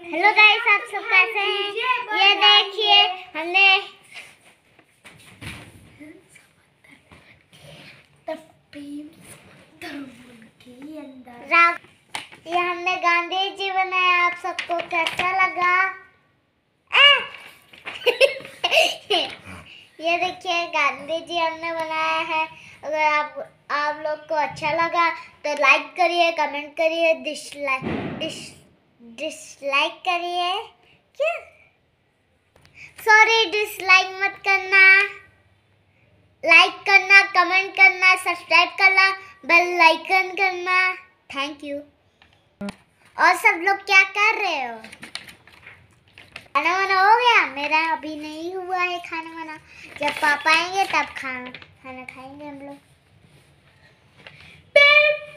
Hello guys, आप सब कैसे हैं? ये देखिए हमने ये हमने गांधी जी बनाया। आप सबको कैसा लगा? ये देखिए गांधी जी हमने बनाया है। अगर आप लोग को अच्छा लगा तो लाइक करिए, कमेंट करिए, डिसलाइक करिए। क्या? सॉरी, डिसलाइक मत करना, लाइक करना, कमेंट करना, सब्सक्राइब करना, बेल आइकन करना। Thank you. और सब लोग क्या कर रहे हो? खाना वाना हो गया? मेरा अभी नहीं हुआ है खाना वाना। जब पापा आएंगे तब खाना खाएंगे हम लोग।